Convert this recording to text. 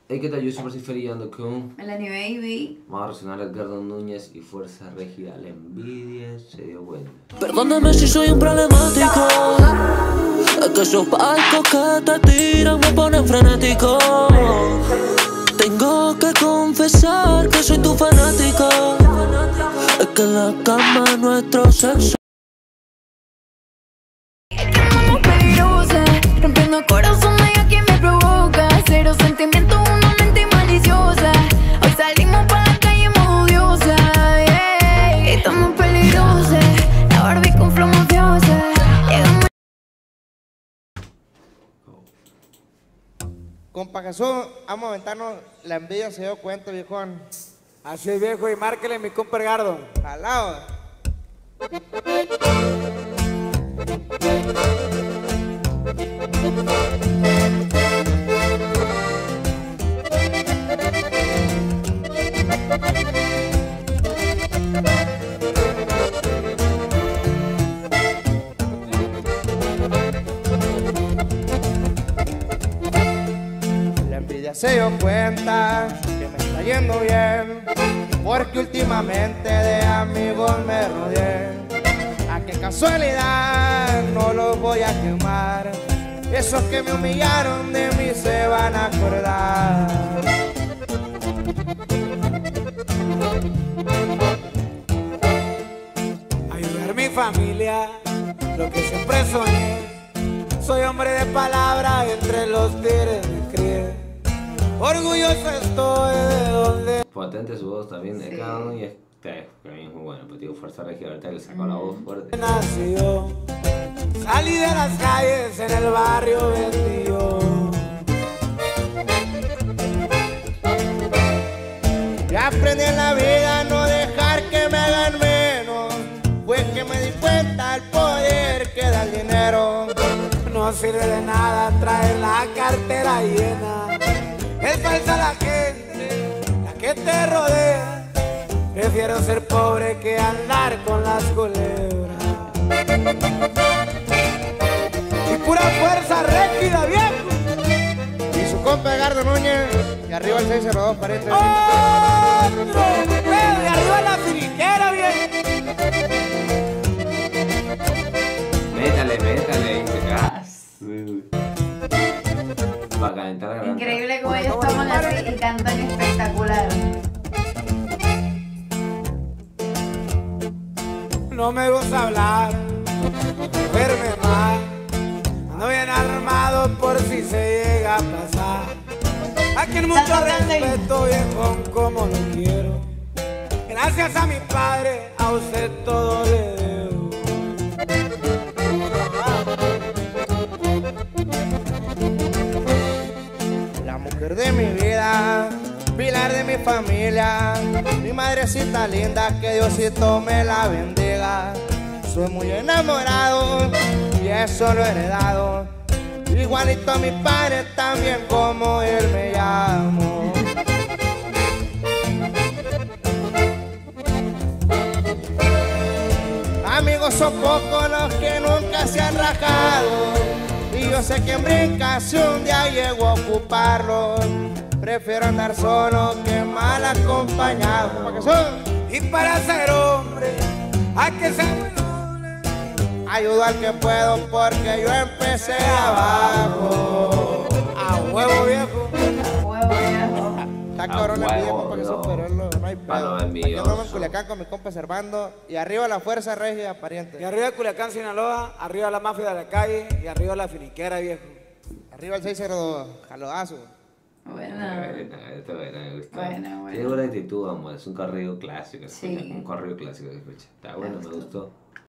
Hey, ¿qué tal? Yo soy Marciferi y ando con Melanie Baby. vamos a reaccionar a Edgardo Núñez y Fuerza Régida. La envidia se dio cuenta. Perdóname si soy un problemático. Es que esos palcos que te tiran me ponen frenético. Tengo que confesar que soy tu fanático. Es que en la cama nuestro sexo. Estamos peligrosas, rompiendo corazones y a quien me provoca. Cero sentimiento, una mente maliciosa. Hoy salimos pa' la calle modo diosa, yeah. Estamos peligrosas, la Barbie con flow mafiosa. Llegamos. Compa Jesús, vamos a aventarnos la envidia, se dio cuenta, viejón. Así es, viejo, y márquele mi compa Edgardo. Al lado. La envidia se dio cuenta que me está yendo bien, porque últimamente de amigos me rodeé. A qué casualidad, no los voy a quemar. Esos que me humillaron de mí se van a acordar. Ayudar a mi familia, lo que siempre soñé. Soy hombre de palabra, entre los tigres me crié. Orgulloso estoy de donde Potente su voz también de Sí. cada uno y también es muy bueno. Pues digo, Fuerza Régida, ahorita le sacó la voz fuerte. nació. Salí de las calles, en el barrio vendió. Y aprendí en la vida a no dejar que me hagan menos. Fue que me di cuenta el poder que da el dinero. No sirve de nada traer la cartera llena. Es falsa la gente, la que te rodea. Prefiero ser pobre que andar con las culebras. Y pura fuerza régida, viejo. Y su compa Edgardo Núñez. Y arriba el 602, pariente. ¡Otro! ¡De arriba la finiquera, viejo! Métale. Para calentar la garganta. Increíble como ellos toman así y cantan espectacular. No me gusta hablar, verme mal. Ando bien armado por si se llega a pasar. Aquí en mucho Canta, respeto, viejo, como lo quiero. Gracias a mi padre, a usted todo le debo. La mujer de mi vida, pilar de mi familia, mi madrecita linda, que Diosito me la bendiga. Soy muy enamorado y eso lo he heredado, igualito a mi padre, también como él me llamo. Amigos son pocos los que nunca se han rajado, y yo sé que brinca si un día llego a ocuparlo. Prefiero andar solo que mal acompañado. ¿Para qué son? Y para ser hombre, hay que ser muy noble. Ayudo al que puedo porque yo empecé abajo. A huevo, viejo. Huevo, viejo. Está cabrón la envidia, huevo, compa, que no. son, pero no hay Pa' pedo. no Aquí envidioso. andamos en Culiacán con mi compa Servando. Y arriba la Fuerza Régida, pariente. Y arriba Culiacán, Sinaloa, arriba la mafia de la calle y arriba la finiquera, viejo. Arriba el 602, jalodazo. Buena. Esto me gustó. Bueno. Tiene buena actitud, amor. Es un corrido clásico. Sí. Un corrido clásico de escucha. Está bueno, me gustó.